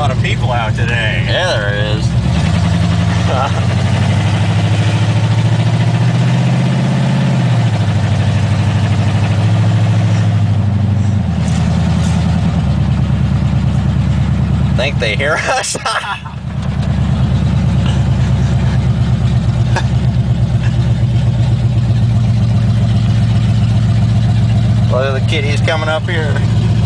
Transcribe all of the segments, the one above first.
lot of people out today. Yeah, there is. Think they hear us? Look at the kitties coming up here.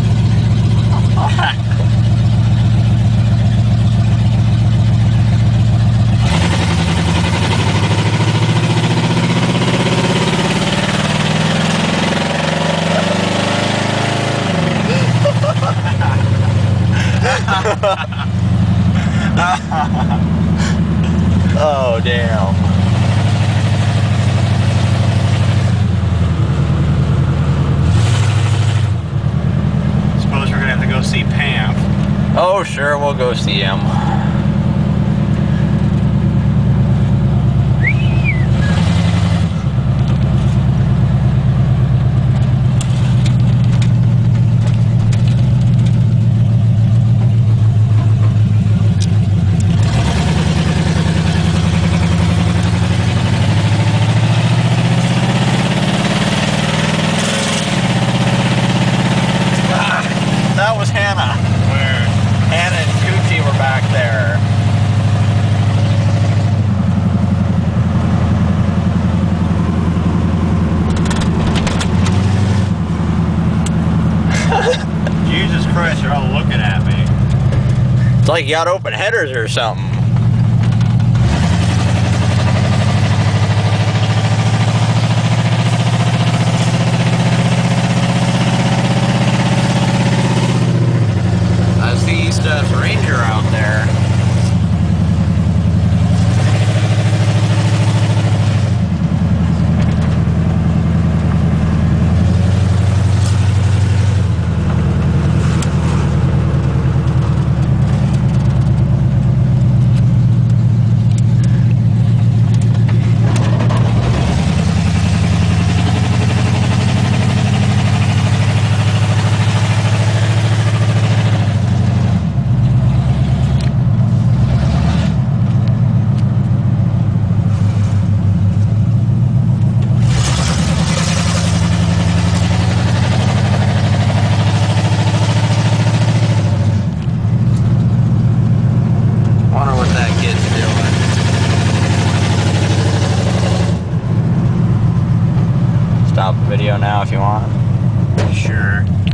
Oh, damn. Suppose we're gonna have to go see Pam. Oh, sure, we'll go see him. That was Hannah. Where? Hannah and Coochie were back there. Jesus Christ, you're all looking at me. It's like you got open headers or something. I see East's Ranger out there. Wonder what that kid's doing. Stop the video now if you want. Sure.